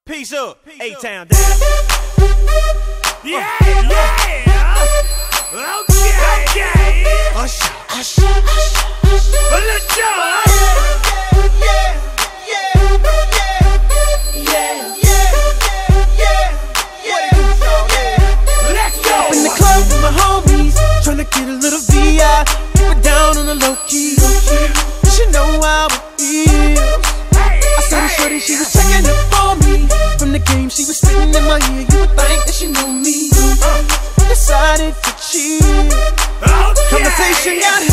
Peace up, A-Town down. Yeah, yeah. Okay. Usher, usher, usher. Let's go. Let's go. In the club with my homies, tryna get a little VI. Keep it down on the low key. You should know how it feels. I saw the shorty, she was checking up on me. From the game, she was spitting in my ear. You would think that she knew me. Decided to cheat. Conversation got